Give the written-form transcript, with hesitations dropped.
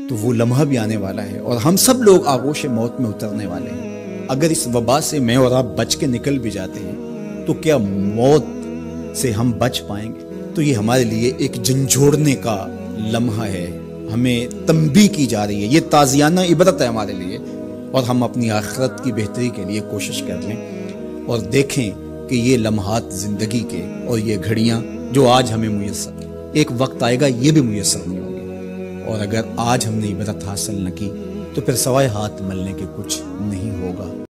तो वो लम्हा भी आने वाला है और हम सब लोग आगोश मौत में उतरने वाले हैं। अगर इस वबा से मैं और आप बच के निकल भी जाते हैं तो क्या मौत से हम बच पाएंगे? तो ये हमारे लिए एक झंझोड़ने का लम्हा है, हमें तंबीह की जा रही है, ये ताज़ियाना इबरत है हमारे लिए। और हम अपनी आखिरत की बेहतरी के लिए कोशिश कर लें और देखें कि ये लम्हात ज़िंदगी के और ये घड़ियाँ जो आज हमें मुयस्सर, एक वक्त आएगा ये भी मुयस्सर नहीं होंगी। और अगर आज हमने इबरत हासिल न की तो फिर सवाए हाथ मलने के कुछ नहीं होगा।